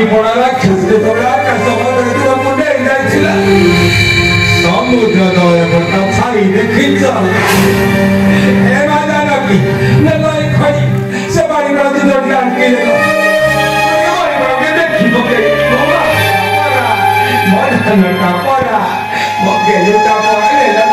पानी पड़ा खिसके पड़ा का मुंडे जाइला समुद्र तले पड़ता छाई देखी चल ए माता नकी न लई खई से पानी पड़ा जी जोड़ काट के ले पानी पड़ा के देखी बके बाबा पड़ा मन का पड़ा बके लुटा पड़ा ले ला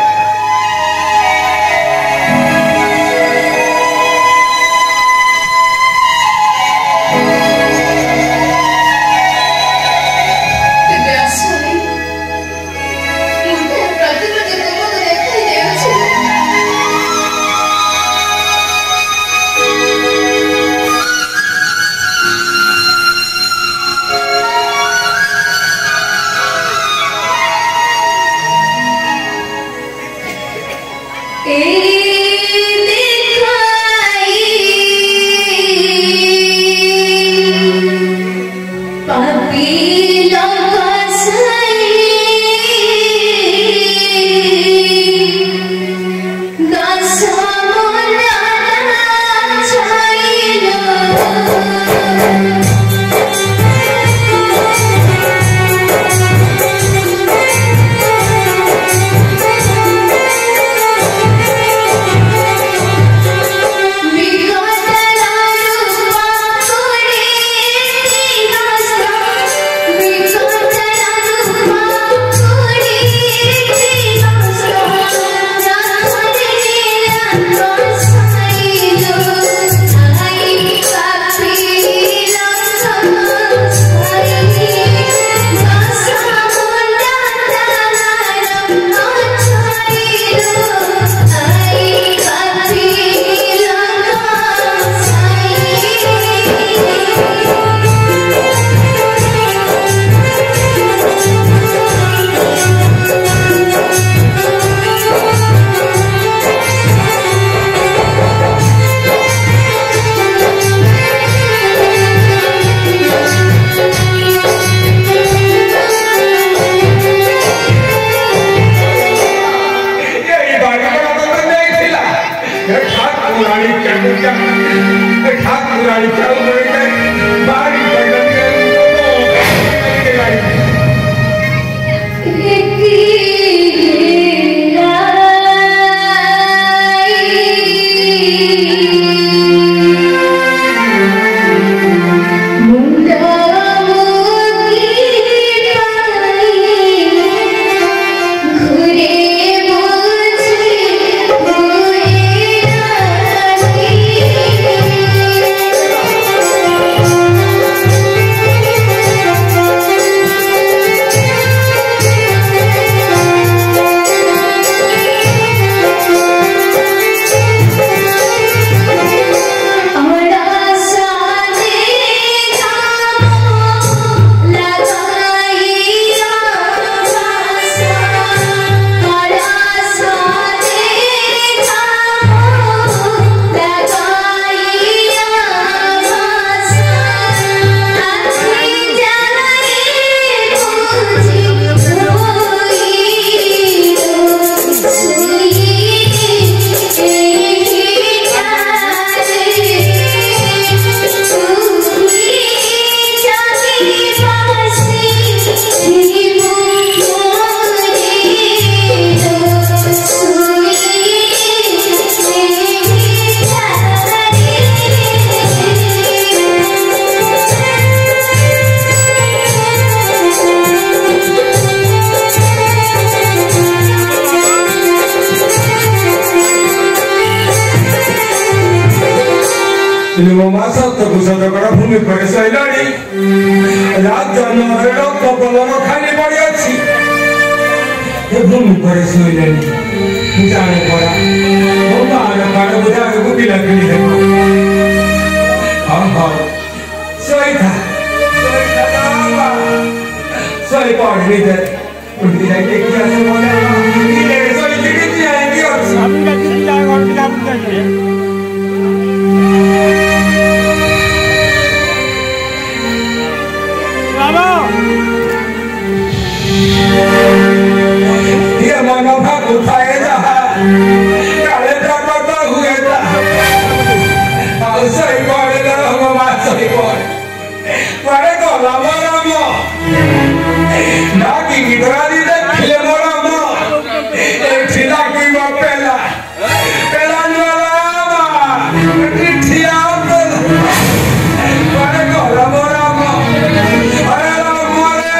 भूमि पर सैलानी राजन कपल खाली पड़ी अच्छी भूमि पर सैलानी जाने पड़ा बार बुझा पिला पिली देखो हाँ हाँ सही था सही पढ़नी दे उल्टी जाके क्या से बोले सही लिखी आएगी और अभी का किसी जाएगा और क्या पूछेंगे ये मनोभा उठाए जा काले प्रकट हुए जा सही पड़े ना हम सही पड़े गला राम ना की गिदरा दी देखिले राम एठी लागी वो पेला पेला राम ठिया पर गला राम अरे राम रे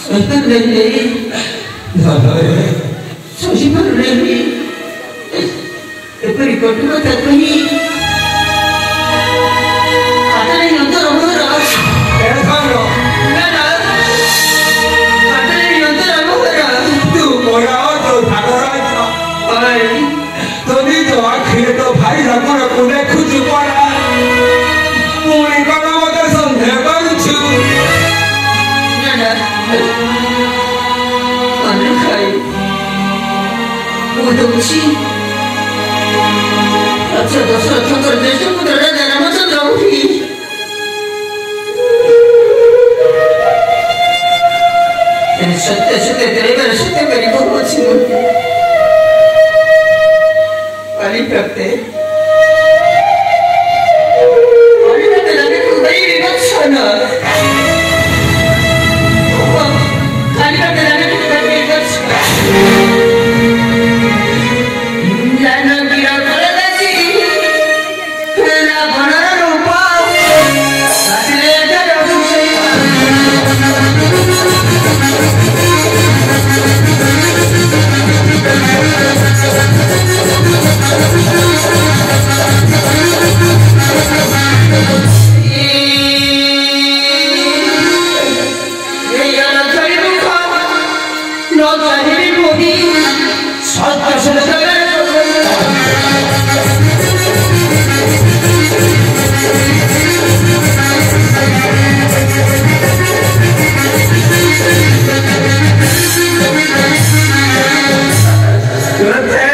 Soy ଏପରି କଟୁ କଥା କହି ହାତରେ ଯନ୍ତ୍ର ମୋର ହାତରେ ଯନ୍ତ୍ର ମୋର ତୁ ମୋରା ତ ଠାକୁର ତୋରି ତ ଆଖିରେ ତ ଭାଇ ଠାକୁରକୁ ଦେଖୁଛୁ ପରା ପୁଣି କଣ ମତେ ସନ୍ଦେହ କରୁଛୁ ମୁଁ ଦଉଛି अच्छा दशरथଙ୍କର ଜ୍ୟେଷ୍ଠ ପୁତ୍ର ରାଜା ରାମଚନ୍ଦ୍ର ଉଠି ସତ୍ୟ ସତ୍ୟ ତେଣିବାର ସତ୍ୟ କରି କହୁଅଛି ପାଣି ପ୍ରାପ୍ତେ ଲାଗେ ହୃଦୟ ବିଭତ୍ସନ ପାଣି ପ୍ରାପ୍ତେ ଲାଗେ ହୃଦୟ ବିଭତ୍ସନ Good.